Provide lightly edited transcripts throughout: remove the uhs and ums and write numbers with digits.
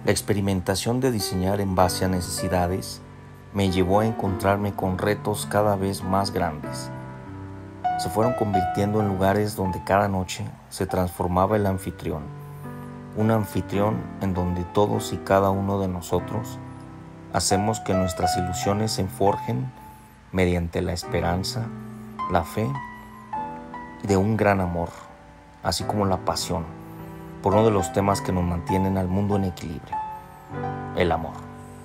La experimentación de diseñar en base a necesidades me llevó a encontrarme con retos cada vez más grandes. Se fueron convirtiendo en lugares donde cada noche se transformaba el anfitrión, un anfitrión en donde todos y cada uno de nosotros hacemos que nuestras ilusiones se forjen mediante la esperanza, la fe y de un gran amor, así como la pasión por uno de los temas que nos mantienen al mundo en equilibrio, el amor.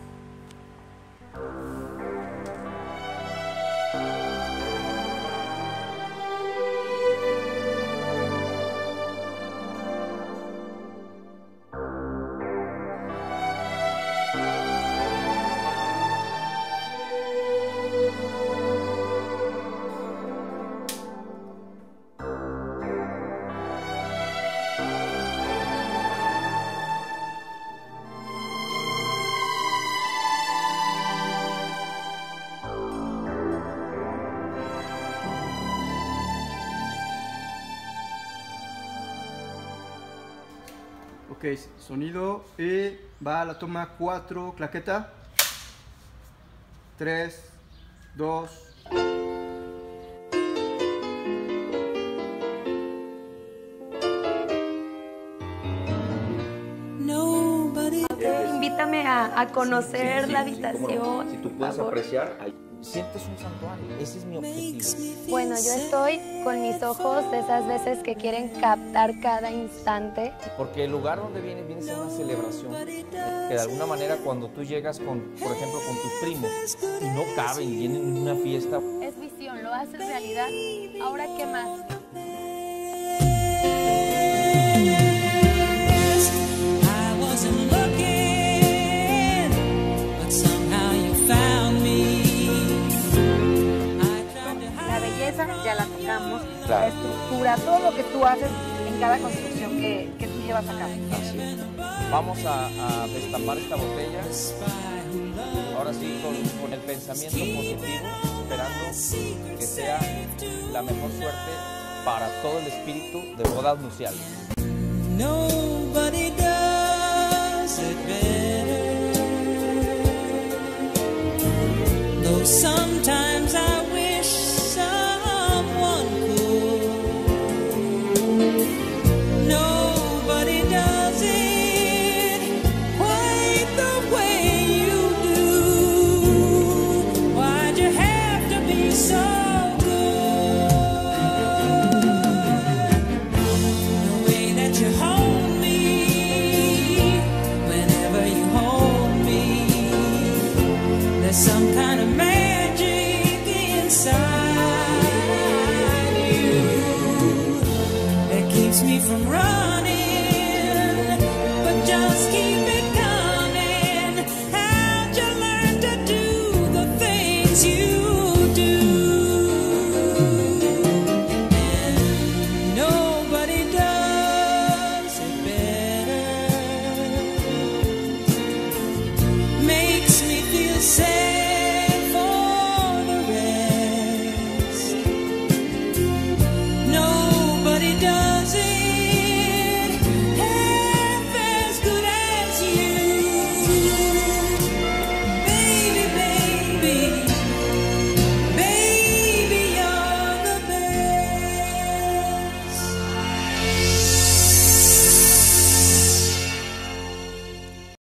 Ok, sonido y va a la toma 4, claqueta. 3, 2. Invítame a conocer la habitación. Si tú puedes apreciar, sientes un santuario. Ese es mi objetivo. Bueno, yo estoy con mis ojos de esas veces que quieren captar cada instante. Porque el lugar donde vienes a ser una celebración. Que de alguna manera cuando tú llegas con, por ejemplo, con tus primos y no caben, vienen en una fiesta. Es visión, lo haces realidad. Ahora, ¿qué más? Ya la tocamos, Claro. la estructura, todo lo que tú haces en cada construcción que tú llevas a cabo. Así es. Vamos a destapar esta botella. Ahora sí, con el pensamiento positivo, esperando que sea la mejor suerte para todo el espíritu de bodas nupciales. Nobody does it better. Though sometimes I wish someone could. Nobody does it quite the way you do. Why'd you have to be so good? The way that you hold me, whenever you hold me, there's some kind of magic inside you that keeps me from running.